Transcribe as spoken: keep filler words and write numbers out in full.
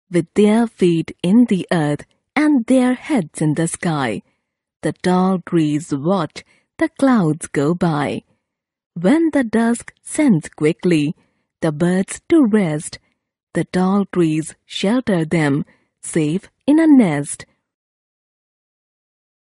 with their feet in the earth and their heads in the sky. The tall trees watch the clouds go by. When the dusk sends quickly the birds to rest, the tall trees shelter them, safe in a nest.